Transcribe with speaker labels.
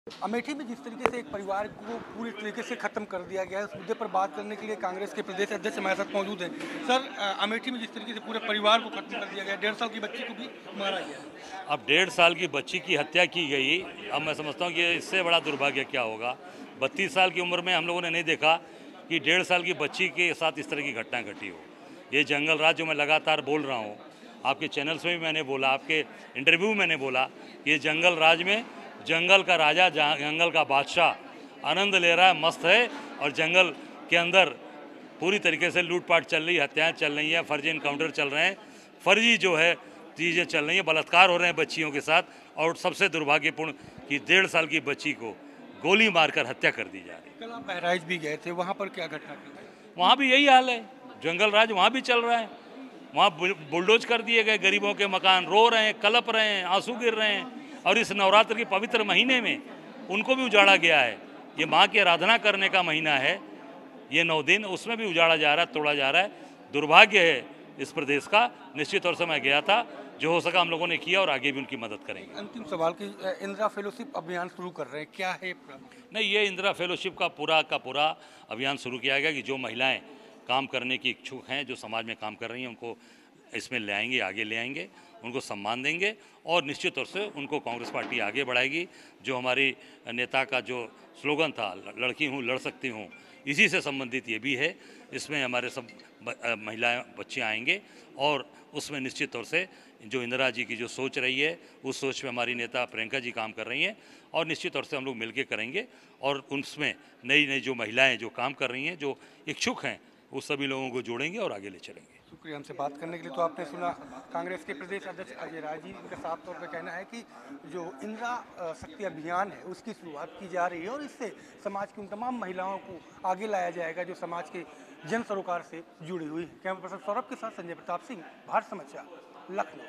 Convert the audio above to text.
Speaker 1: अमेठी में जिस तरीके से एक परिवार को पूरी तरीके से खत्म कर दिया गया है, उस मुद्दे पर बात करने के लिए कांग्रेस के प्रदेश अध्यक्ष हमारे साथ मौजूद हैं। सर, अमेठी में जिस तरीके से पूरे परिवार को खत्म कर दिया गया, 1.5 साल की बच्ची को भी मारा गया।
Speaker 2: अब 1.5 साल की बच्ची की हत्या की गई। अब मैं समझता हूँ कि इससे बड़ा दुर्भाग्य क्या होगा। 32 साल की उम्र में हम लोगों ने नहीं देखा कि 1.5 साल की बच्ची के साथ इस तरह की घटना घटी हो। ये जंगल राज जो मैं लगातार बोल रहा हूँ, आपके चैनल्स में भी मैंने बोला, आपके इंटरव्यू में मैंने बोला, ये जंगल राज में जंगल का राजा, जंगल का बादशाह आनंद ले रहा है, मस्त है, और जंगल के अंदर पूरी तरीके से लूटपाट चल रही है, हत्याएं चल रही हैं, फर्जी इनकाउंटर चल रहे हैं, फर्जी जो है चीज़ें चल रही हैं, बलात्कार हो रहे हैं बच्चियों के साथ। और सबसे दुर्भाग्यपूर्ण कि 1.5 साल की बच्ची को गोली मारकर हत्या कर दी जा रही है।
Speaker 1: कल आप बहराइच भी गए थे, वहाँ पर क्या घटना थी?
Speaker 2: वहाँ भी यही हाल है, जंगल राज वहाँ भी चल रहा है। वहाँ बुलडोज कर दिए गए, गरीबों के मकान रो रहे हैं, कलप रहे हैं, आंसू गिर रहे हैं। और इस नवरात्र के पवित्र महीने में उनको भी उजाड़ा गया है। ये माँ की आराधना करने का महीना है, ये 9 दिन, उसमें भी उजाड़ा जा रहा है, तोड़ा जा रहा है। दुर्भाग्य है इस प्रदेश का। निश्चित तौर से मैं गया था, जो हो सका हम लोगों ने किया और आगे भी उनकी मदद करेंगे।
Speaker 1: अंतिम सवाल की, इंदिरा फेलोशिप अभियान शुरू कर रहे हैं, क्या है?
Speaker 2: नहीं, ये इंदिरा फेलोशिप का पूरा अभियान शुरू किया गया कि जो महिलाएं काम करने की इच्छुक हैं, जो समाज में काम कर रही हैं, उनको इसमें ले आएंगे, आगे ले आएंगे, उनको सम्मान देंगे और निश्चित तौर से उनको कांग्रेस पार्टी आगे बढ़ाएगी। जो हमारी नेता का जो स्लोगन था, लड़की हूँ लड़ सकती हूँ, इसी से संबंधित ये भी है। इसमें हमारे सब महिलाएं, बच्चे आएंगे और उसमें निश्चित तौर से जो इंदिरा जी की जो सोच रही है, उस सोच में हमारी नेता प्रियंका जी काम कर रही हैं और निश्चित तौर से हम लोग मिलकर करेंगे। और उसमें नई नई जो महिलाएं जो काम कर रही हैं, जो इच्छुक हैं, उस सभी लोगों को जोड़ेंगे और आगे ले चलेंगे।
Speaker 1: शुक्रिया हमसे बात करने के लिए। तो आपने सुना कांग्रेस के प्रदेश अध्यक्ष अजय राय जी, इनका साफ तौर पर कहना है कि जो इंदिरा शक्ति अभियान है उसकी शुरुआत की जा रही है और इससे समाज की उन तमाम महिलाओं को आगे लाया जाएगा जो समाज के जन सरोकार से जुड़ी हुई है। कैमरा पर्सन सौरभ के साथ संजय प्रताप सिंह, भारत समाचार, लखनऊ।